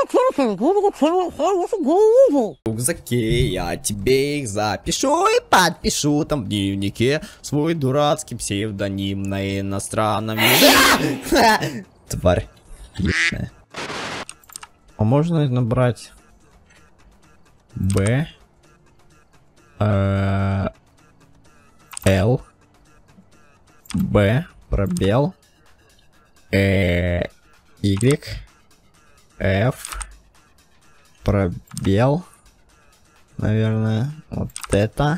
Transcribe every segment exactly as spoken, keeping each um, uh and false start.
В рюкзаке я тебе их запишу и подпишу там в дневнике свой дурацкий псевдоним на иностранном языке. Тварь. А можно набрать Б Л Б пробел Y F пробел, наверное, вот это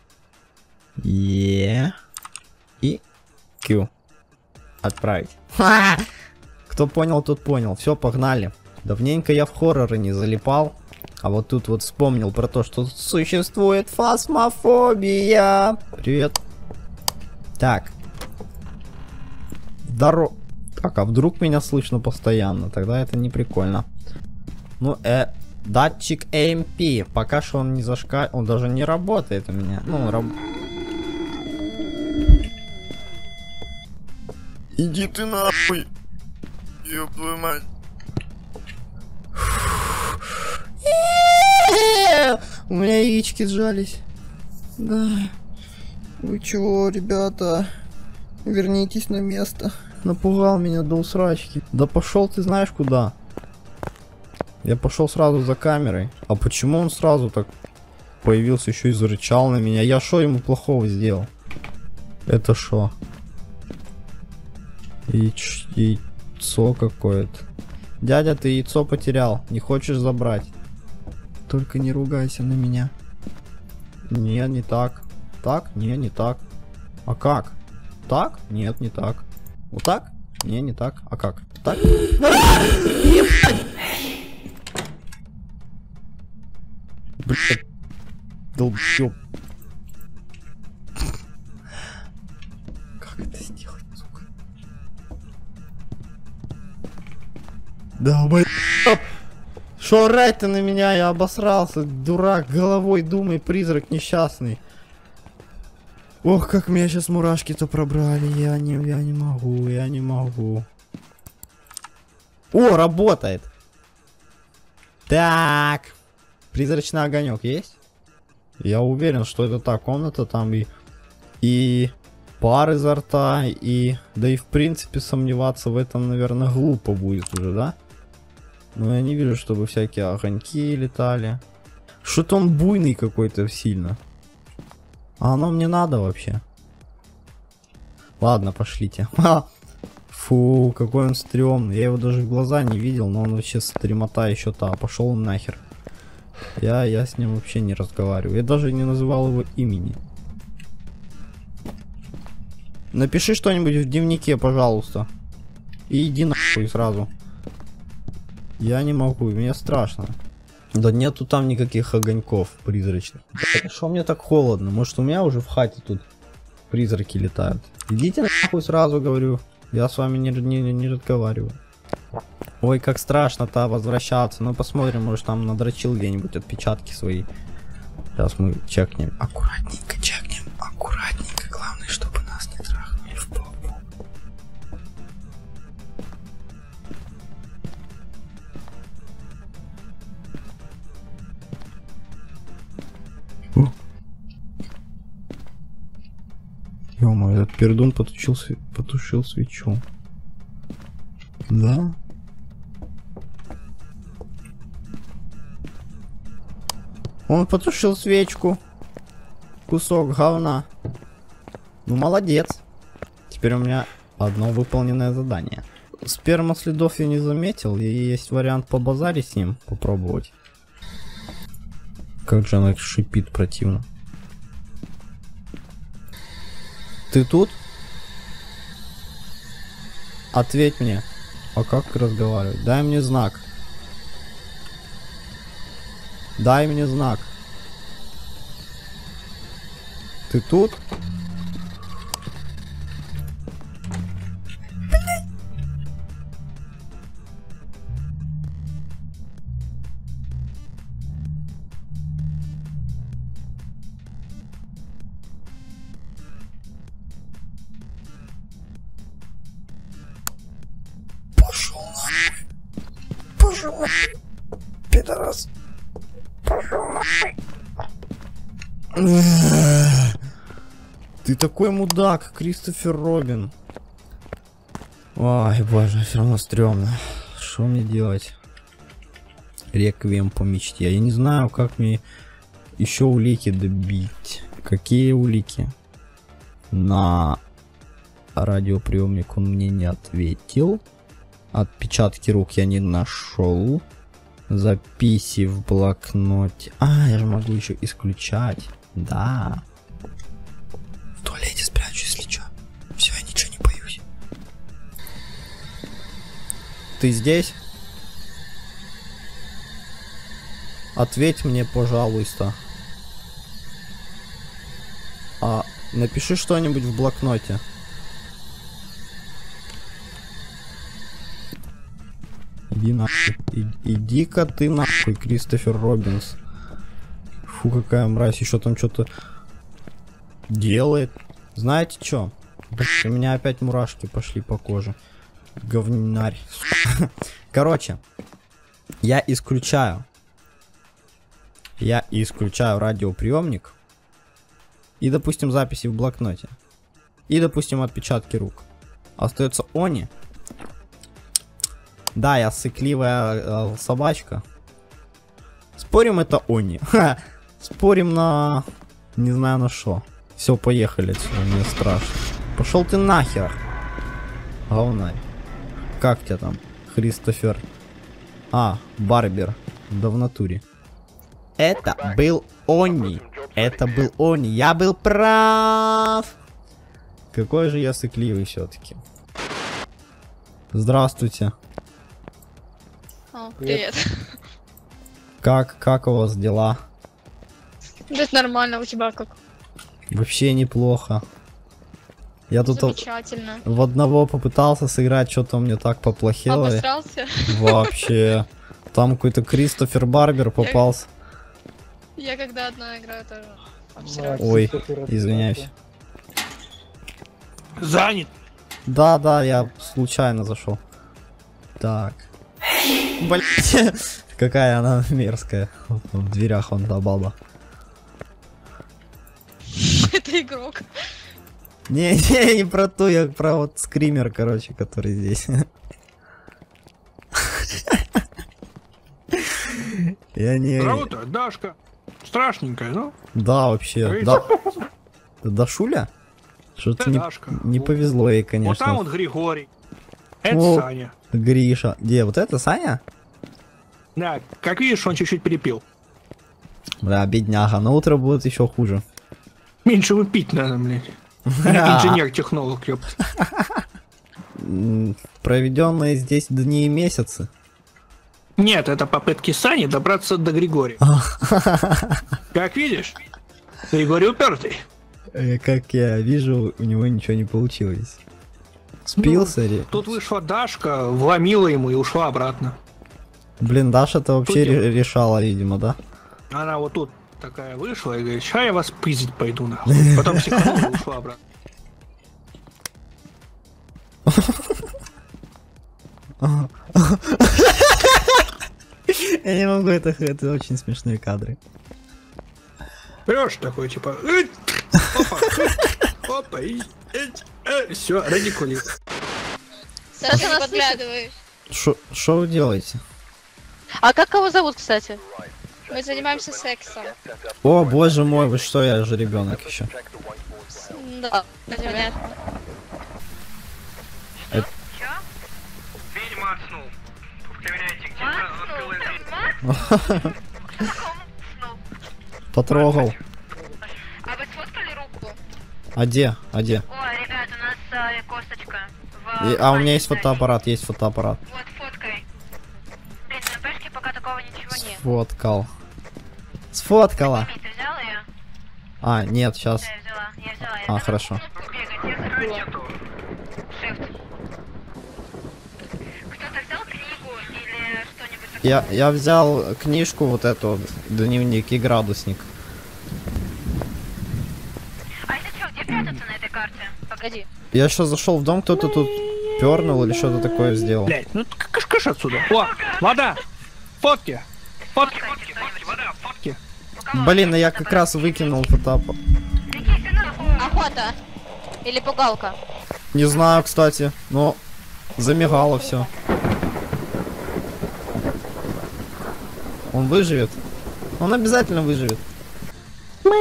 E и Q. Отправить. Кто понял, тот понял. Все, погнали. Давненько я в хорроры не залипал, а вот тут вот вспомнил про то, что существует фасмофобия. Привет. Так. Здорово. Так, а вдруг меня слышно постоянно? Тогда это не прикольно. Ну, э, датчик эй эм пи. Пока что он не зашка... Он даже не работает у меня. Ну, раб... Иди ты нахуй. Ёб твою мать. У меня яички сжались. Да. Вы чего, ребята? Вернитесь на место. Напугал меня до усрачки. Да пошел ты знаешь куда. Я пошел сразу за камерой. А почему он сразу так появился, еще и зарычал на меня? Я шо ему плохого сделал? Это шо? Яич... Яйцо какое-то. Дядя, ты яйцо потерял. Не хочешь забрать? Только не ругайся на меня. Не, не так. Так? Не, не так. А как? Так? Нет, не так. Вот так? Не, не так. А как? Так? Блядь. Долбёб. Как это сделать, сука? Долбоёб. Шо орать-то на меня? Я обосрался. Дурак, головой думай, призрак несчастный. Ох, как меня сейчас мурашки-то пробрали. Я не, я не могу, я не могу. О, работает. Так. Призрачный огонек есть? Я уверен, что это та комната, там и, и пар изо рта, и... Да и в принципе сомневаться в этом, наверное, глупо будет уже, да? Но я не вижу, чтобы всякие огоньки летали. Что-то он буйный какой-то сильно. А оно мне надо вообще? Ладно, пошлите. Фу, какой он стрёмный. Я его даже в глаза не видел, но он вообще стремота еще та. Пошел он нахер. Я, я с ним вообще не разговариваю. Я даже не называл его имени. Напиши что-нибудь в дневнике, пожалуйста. И иди нахуй сразу. Я не могу, мне страшно. Да нету там никаких огоньков призрачных. Что мне так холодно? Может, у меня уже в хате тут призраки летают? Идите нахуй сразу, говорю. Я с вами не, не, не разговариваю. Ой, как страшно-то возвращаться. Ну посмотрим, может там надрочил где-нибудь отпечатки свои. Сейчас мы чекнем. Аккуратненько чекнем. Аккуратненько. Главное, чтобы нас не трахнули в попу. Ё-моё, этот пердун потушил, потушил свечу. Да? Он потушил свечку. Кусок говна. Ну, молодец. Теперь у меня одно выполненное задание. Спермоследов я не заметил, и есть вариант побазарить с ним, попробовать. Как же она шипит противно. Ты тут? Ответь мне. А как разговаривать? Дай мне знак. Дай мне знак. Ты тут? Пошел нахуй. Пошел нахуй. Пидорас. Пошел нахуй. Ты такой мудак, Кристофер Робин. Ой, боже, все равно стрёмно. Что мне делать? Реквием по мечте. Я не знаю, как мне еще улики добить. Какие улики? На радиоприемник он мне не ответил. Отпечатки рук я не нашел. Записи в блокноте. А, я же могу еще исключать. Да. В туалете спрячусь, если что. Все, я ничего не боюсь. Ты здесь? Ответь мне, пожалуйста. А, напиши что-нибудь в блокноте. Иди нахуй. И, иди-ка ты нахуй, Кристофер Робинс. Фу, какая мразь, еще там что-то делает. Знаете что? У меня опять мурашки пошли по коже. Говнарь. Короче, я исключаю. Я исключаю радиоприемник. И, допустим, записи в блокноте. И, допустим, отпечатки рук. Остается Они. Да, я сыкливая э, собачка. Спорим, это Они. Ха, спорим на... Не знаю на что. Все, поехали отсюда, мне страшно. Пошел ты нахер. Говнарь. Как тебя там, Кристофер? А, Барбер. Да в натуре. Это был Они. Это был Они. Я был прав. Какой же я сыкливый все-таки. Здравствуйте. О, привет. Как, как у вас дела? Да нормально, у тебя как? Вообще неплохо. Я тут Замечательно. в одного попытался сыграть, что-то мне так поплохело. Обосрался? Вообще. Там какой-то Кристофер Барбер попался. Я когда одна играю, тоже обсираюсь. Ой, извиняюсь. Занят. Да, да, я случайно зашел. Так. Блять, какая она мерзкая. В дверях вон та баба. Это игрок. Не, не, не про ту, я про вот скример, короче, который здесь. Я не... Здорово-то, Дашка. Страшненькая, ну? Да, вообще. Да. Дашуля? Что-то не, не повезло ей, конечно. Вот там вот Григорий. Это О, Саня. Гриша. Где, вот это Саня? Да, как видишь, он чуть-чуть перепил. Бля, бедняга, на утро будет еще хуже. Меньше выпить надо, блядь. Инженер-технолог, ёпт. Проведенные здесь дни и месяцы. Нет, это попытки Сани добраться до Григория. Как видишь, Григорий упертый. Как я вижу, у него ничего не получилось. Спился ли? Тут вышла Дашка, вломила ему и ушла обратно. Блин, Даша-то вообще ре- решала, видимо, да? Она вот тут такая вышла и говорит, ща я вас пиздить пойду нахуй. Потом психанула и ушла обратно. Я не могу, это, это очень смешные кадры. Берешь такой, типа, опа, опа, и все, радикулит. Саша, нас подглядываешь. Что вы делаете? А как кого зовут, кстати? Мы занимаемся сексом. О, боже мой, вы что, я же ребенок еще. Да, понятно. Это... Ведьма отснул. Проверяйте, где Потрогал. А вы сфоткали руку? А где? А где? О, ребят, у нас а, косточка. И, а у меня есть фотоаппарат, есть фотоаппарат. Вот, фоткай. Блин, на пешке пока такого ничего нет. Сфоткал. Сфоткала. Ты взяла ее? А, нет, сейчас. Да, я взяла, я взяла. Я А, взяла. хорошо. Бегать, я Shift. Кто-то взял книгу или что-нибудь такое? Я, я взял книжку вот эту, дневник и градусник. А это что, где прятаться на этой карте? Погоди. Я сейчас зашел в дом, кто-то тут пернул или что-то такое сделал. Блять, ну каш-каш отсюда. О, вода, фотки. Фотки, фотки, фотки, вода, фотки. Блин, я как раз выкинул фотоаппарат. Охота. Или пугалка. Не знаю, кстати, но замигало все. Он выживет? Он обязательно выживет. Мы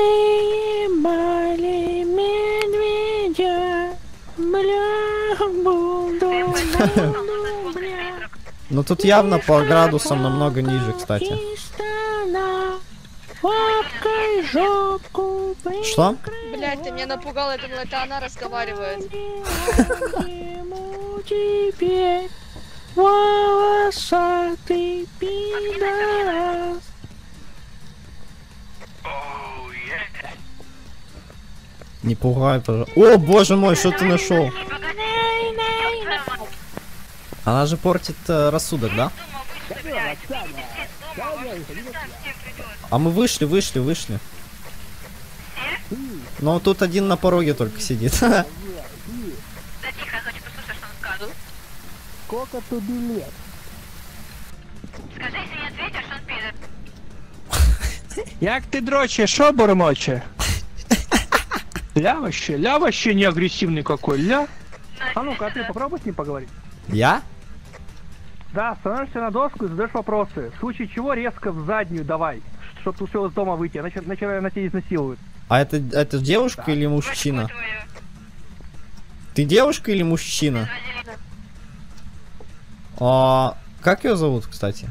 ебали медведя, бля, буду, буду, бля. Но тут явно по градусам намного ниже, кстати. Что? Блять, ты меня напугал, я думала, это она разговаривает. Волосатый пидорас. Не пугай, пожалуйста. О, боже мой, что ты нашел? Она же портит э, рассудок, да? А мы вышли, вышли, вышли. Но тут один на пороге только сидит. Да тихо, я хочу послушать, что он скажет. Сколько тут билет? Скажи, если не ответишь, он пидор. Як ти дроче, шо бормоче? Ля вообще, ля вообще не агрессивный какой, ля. А ну-ка, а ты попробуй с ним поговорить. Я? Да, становишься на доску и задаешь вопросы. В случае чего резко в заднюю давай, чтобы ты успел из дома выйти, иначе, иначе на тебя изнасилуют. А это, это девушка или мужчина? Ты девушка или мужчина? А, как ее зовут, кстати?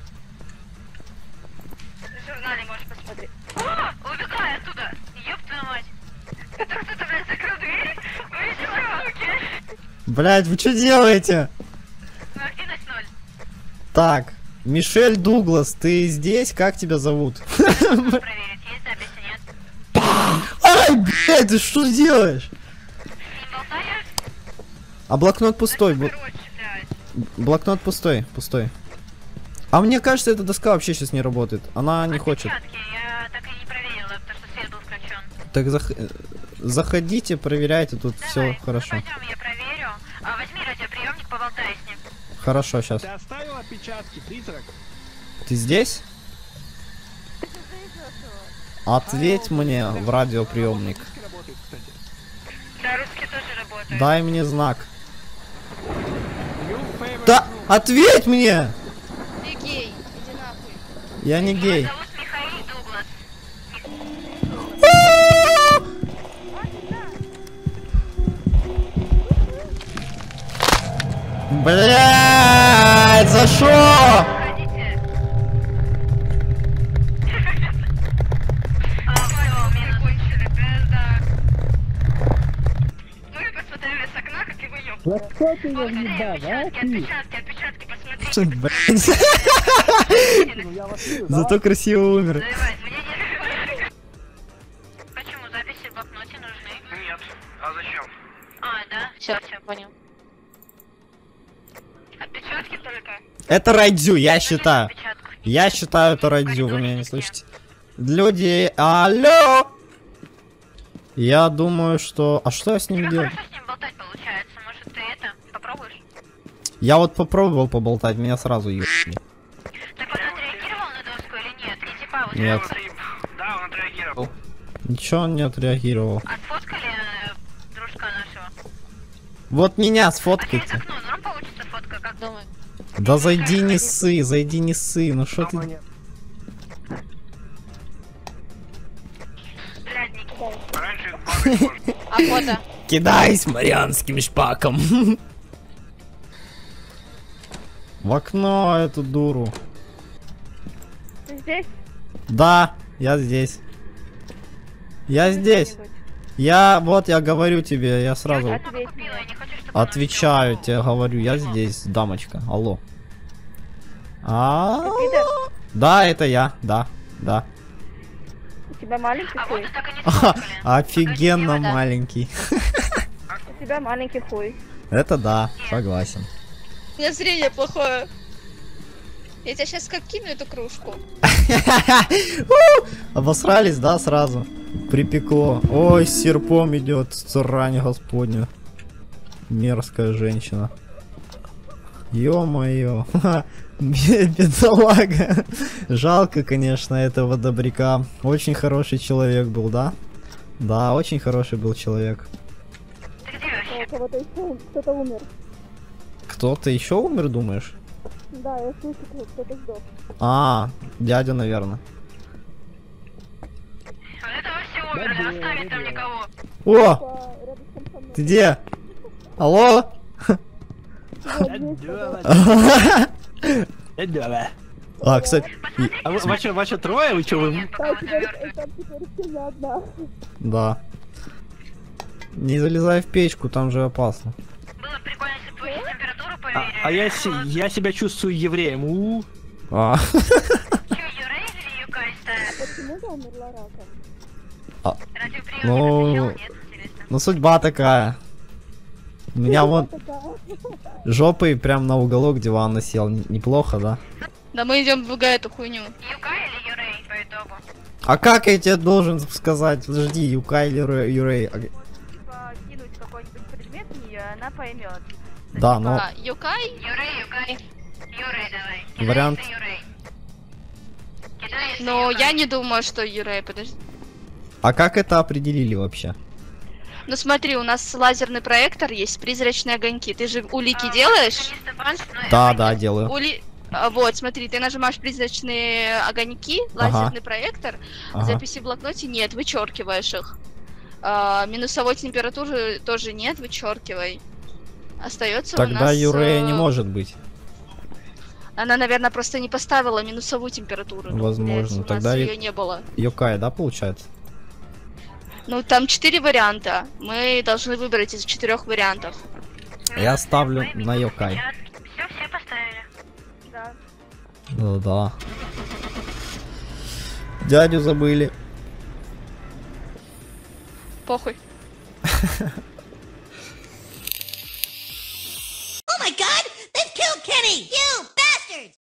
В журнале можешь посмотреть. О, убегай оттуда! Ёб твою мать! Это кто-то, блядь, закрыл дверь? Увидела руки! Блять, вы что делаете? Ну, активность ноль. Так, Мишель Дуглас, ты здесь? Как тебя зовут? Проверить, есть записи, нет? Ай, блядь, ты что делаешь? Не болтаешь? А блокнот пустой. бл- Короче, блядь. Блокнот пустой, пустой. А мне кажется, эта доска вообще сейчас не работает. Она не хочет. Отпечатки я так и не проверила, потому что свет был включен. Так зах- э, заходите, проверяйте, тут все Давай, хорошо. Ну, пойдем, я проверю. А возьми радиоприемник, поболтай с ним. Хорошо, сейчас. Ты оставил отпечатки, призрак? Ты здесь? Ответь мне в радиоприемник. Русский работает, кстати. Да, русский тоже работает. Дай мне знак. Your favorite Да, group. ответь мне! Ты гей, иди нахуй. Я не гей. Его зовут Михаил Дуглас. Блять, за что? Проходите. А, понял, меня кончили, пизда. Мы посмотрели с окна, как его ёб. Вот кто ты его Посмотри, ебал, а, отпечатки, ты? отпечатки, отпечатки, посмотри. Блять. Ну я вас вижу, Зато красиво умер. Заливай, мне не... Почему записи в блокноте нужны? Нет. А зачем? А, да? Все, все, понял. Отпечатки только? Это Райдзю, я считаю. Отпечатку. Я считаю, это Райдзю, вы меня не слышите. Люди, алло! Я думаю, что... А что я с ним Тебе делаю? хорошо с ним болтать получается, может ты это, попробуешь? Я вот попробовал поболтать, меня сразу ебали. Так вот он отреагировал на доску или нет? И типа вот Нет. Да, он отреагировал. Ничего он не отреагировал. отфоткали э, дружка нашего? Вот меня А через сфоткайте. окно норм получится фотка, как думаешь? Да зайди не ссы, зайди не ссы, ну что Дома ты... нет. Блядь, Никита. Раньше плакать можно. Охота. Кидай с марианским шпаком. В окно эту дуру. Ты здесь? Да, я здесь. Я здесь. Я, вот я говорю тебе, я сразу Я Ответь купила, я не хочу, чтобы отвечаю тебе, говорю, я здесь, дамочка. Алло. А, Пидор, да, это я, да, да. у тебя маленький А вот хуй. и так и не Ха, сфоткали. офигенно Погоди, да. маленький. У тебя маленький хуй. Это да, согласен. У меня зрение плохое. Я тебя сейчас как кину эту кружку. Обосрались, да, сразу? Припекло. Ой, с серпом идет, срань господня. Мерзкая женщина. Ё-моё. Бедолага. Жалко, конечно, этого добряка. Очень хороший человек был, да? Да, очень хороший был человек. Ты где вообще? Кого-то еще, кто-то умер. Кто-то еще умер, думаешь? Да, я слышу, кто-то сдох. А, дядя, наверное. Вот это вы все умерли, оставить там никого. О, По- рядышком со мной. ты где? Алло? А, кстати, и- А вы, ваши, ваши трое, вы что, вы... Пока он Там теперь, замерзнет. там теперь сильно одна. да. Не залезай в печку, там же опасно. Было прикольно, если бы повысить температуру, А, поверили. а я, се- я себя чувствую евреем. У. А, Чё, Юрей или Юкай стоят? Почему я умерла раком? Радиоприемник Ну, отвечал? Нет, интересно. ну судьба такая. У меня вот Такая. жопой прям на уголок дивана сел. Н- Неплохо, да? Да мы идем в эту хуйню. Юкай или Юрей по итогу? А как я тебе должен сказать? Подожди, Юкай или Рэ- Юрей? А, Типа, кинуть какой-нибудь предмет в нее, она поймет. Да, но А, Юкай? Юрей, Юкай. Юрей давай. Кидай, Вариант. если Юрей. Кидай, если Но Юкай. я не думаю, что Юрей, подожди. а как это определили вообще? Ну смотри, у нас лазерный проектор есть, призрачные огоньки. Ты же улики А, делаешь? мистер Банш, ну, я Да, понял. да, делаю. Ули... а, Вот, смотри, ты нажимаешь призрачные огоньки, Ага. лазерный проектор, Ага. записи в блокноте нет, вычеркиваешь их. А, минусовой температуры тоже нет, вычеркивай. Остается у Тогда нас... Юрея э, не может быть. Она, наверное, просто не поставила минусовую температуру. Ну, Возможно, блядь, у тогда нас и- ее не было. Юкай, да, получается? Ну, там четыре варианта. Мы должны выбрать из четырех вариантов. Я ставлю на Юкай. Все, все поставили. Да. Ну да. Дядю забыли. Похуй.